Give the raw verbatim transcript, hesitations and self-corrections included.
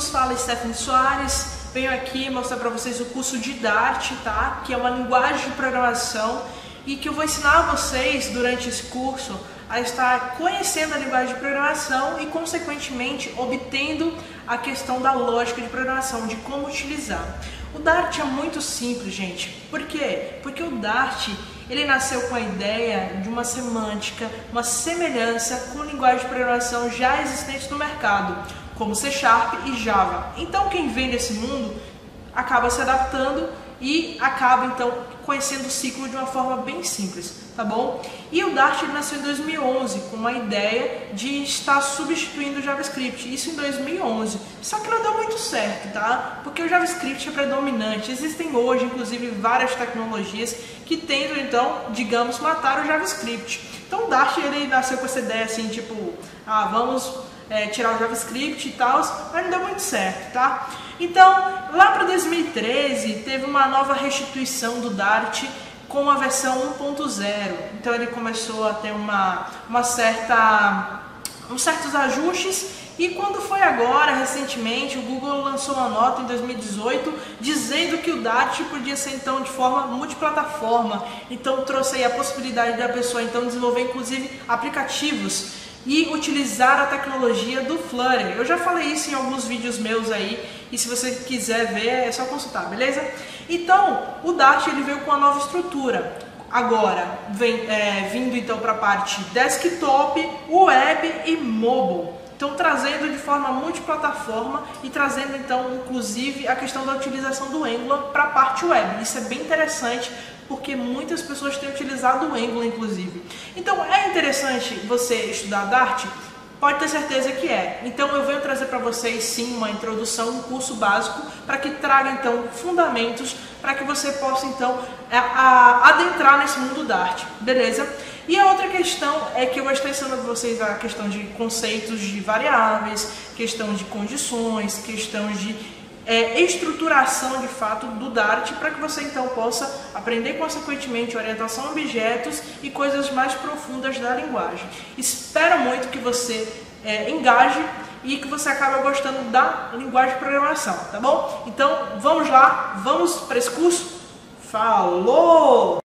vos fala é Stephanie Soares. Venho aqui mostrar para vocês o curso de Dart, tá? Que é uma linguagem de programação e que eu vou ensinar vocês durante esse curso a estar conhecendo a linguagem de programação e, consequentemente, obtendo a questão da lógica de programação, de como utilizar. O Dart é muito simples, gente. Por quê? Porque o Dart, ele nasceu com a ideia de uma semântica, uma semelhança com linguagem de programação já existentes no mercado, como C Sharp e Java. Então, quem vem desse mundo acaba se adaptando e acaba, então, conhecendo o ciclo de uma forma bem simples, tá bom? E o Dart ele nasceu em dois mil e onze com uma ideia de estar substituindo o JavaScript, isso em dois mil e onze. Só que não deu muito certo, tá? Porque o JavaScript é predominante. Existem hoje, inclusive, várias tecnologias que tentam, então, digamos, matar o JavaScript. Então o Dart ele nasceu com essa ideia assim, tipo, ah, vamos é, tirar o JavaScript e tal, mas não deu muito certo, tá? Então, lá para dois mil e treze, teve uma nova restituição do Dart com a versão um ponto zero. Então ele começou a ter uma, uma certa, uns certos ajustes. E quando foi agora, recentemente, o Google lançou uma nota em dois mil e dezoito dizendo que o Dart podia ser então de forma multiplataforma. Então trouxe aí a possibilidade da pessoa então desenvolver inclusive aplicativos e utilizar a tecnologia do Flutter. Eu já falei isso em alguns vídeos meus aí, e se você quiser ver é só consultar, beleza? Então, o Dart ele veio com uma nova estrutura. Agora, vem, é, vindo então para a parte desktop, web e mobile. Então, trazendo de forma multiplataforma e trazendo então, inclusive, a questão da utilização do Angular para a parte web. Isso é bem interessante, porque muitas pessoas têm utilizado o Angular, inclusive. Então, é interessante você estudar Dart? Pode ter certeza que é. Então, eu venho trazer para vocês, sim, uma introdução, um curso básico, para que traga, então, fundamentos, para que você possa, então, a, a, adentrar nesse mundo Dart, beleza? E a outra questão é que eu vou estar ensinando para vocês a questão de conceitos de variáveis, questão de condições, questão de É, estruturação de fato do Dart, para que você então possa aprender consequentemente orientação a objetos e coisas mais profundas da linguagem. Espero muito que você é, engaje e que você acabe gostando da linguagem de programação, tá bom? Então vamos lá, vamos para esse curso? Falou!